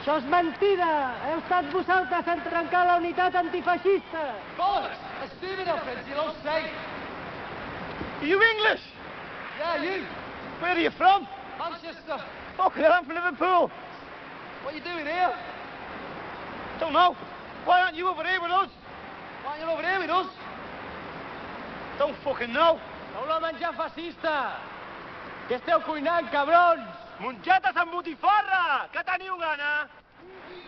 Això és mentida! Heu estat vosaltres en trencar la unitat antifeixista! Bollocks! A stupid offense, you'll all say. Are you English? Yeah, you. Where are you from? Manchester. Fucking hell, I'm from Liverpool. What are you doing here? Don't know. Why aren't you over here with us? Why aren't you over here with us? Don't fucking know. Sou la menjar fascista! Què esteu cuinant, cabrons? Mongetes amb botifarra! Que teniu gana?